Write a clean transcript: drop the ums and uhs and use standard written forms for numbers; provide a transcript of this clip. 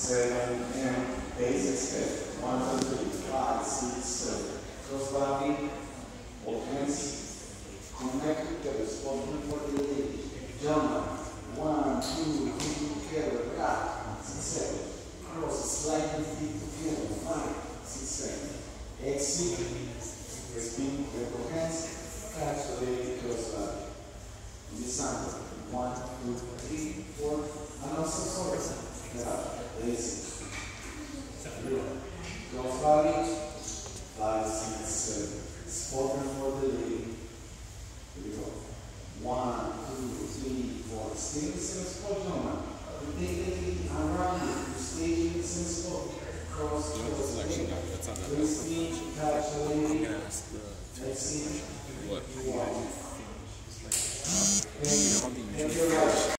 7, and basic step. 1, 2, 3, 5, 6, 7. Cross body, both hands connect together, spoken for the lady. Jump. 1, 2, 3, together, rock. 6, 7. Cross, slide the feet together. 5, 6, 7. Exit. Spin with both hands. Catch the lady cross body. In the center. 1, 2, 3, 4. And also sorry. Basic. Cross body. 5, 6, 7. Spoken for the lady. Here we go. 1, 2, 3, 4. Stay in the same spot, gentlemen. You take the lady around you. You stay in the same spot. Cross, cross, okay. Twist, catch the lady. Exit. 1. And your right.